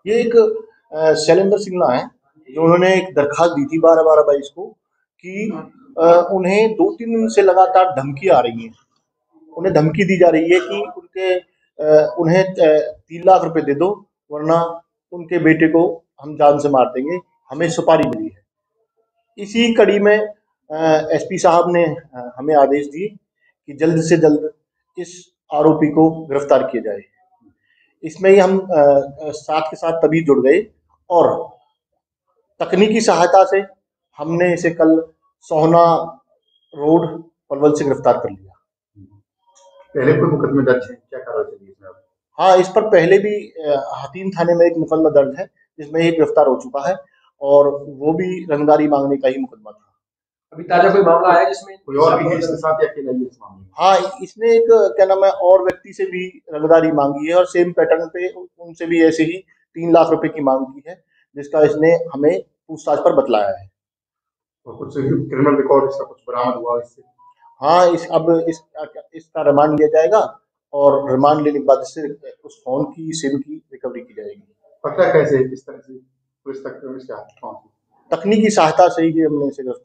ये एक शैलेंद्र सिंगला है, जो उन्होंने एक दरखास्त दी थी 12/12/22 को कि उन्हें 2-3 दिन से लगातार धमकी आ रही है। उन्हें धमकी दी जा रही है कि उन्हें 3 लाख रुपए दे दो, वरना उनके बेटे को हम जान से मार देंगे, हमें सुपारी मिली है। इसी कड़ी में एसपी साहब ने हमें आदेश दिए कि जल्द से जल्द इस आरोपी को गिरफ्तार किया जाए। इसमें ही हम साथ के साथ तभी जुड़ गए और तकनीकी सहायता से हमने इसे कल सोहना रोड पलवल से गिरफ्तार कर लिया। पहले कोई मुकदमे दर्ज है, क्या कार्रवाई चली इसमें? हाँ, इस पर पहले भी हतीम थाने में एक मुकदमा दर्ज है, जिसमें ये गिरफ्तार हो चुका है और वो भी रंगदारी मांगने का ही मुकदमा था। अभी ताजा कोई मामला आया जिसमें कोई और भी है इसके साथ या अकेला ही इस मामले में? हाँ, इसने एक क्या नाम है और व्यक्ति से भी रंगदारी मांगी है और सेम पैटर्न पे उनसे भी ऐसे ही 3 लाख रुपए की मांग की है, जिसका इसने हमें पूछताछ पर बतलाया है। और कुछ क्रिमिनल रिकॉर्ड इसका कुछ बरामद हुआ इससे? हाँ, इसका रिमांड लिया जाएगा और रिमांड लेने के बाद इससे उस फोन की सिम की रिकवरी की जाएगी। पता कैसे किस तरह से पुलिस तक इसका तकनीकी सहायता से ही हमने इसे गिरफ्तार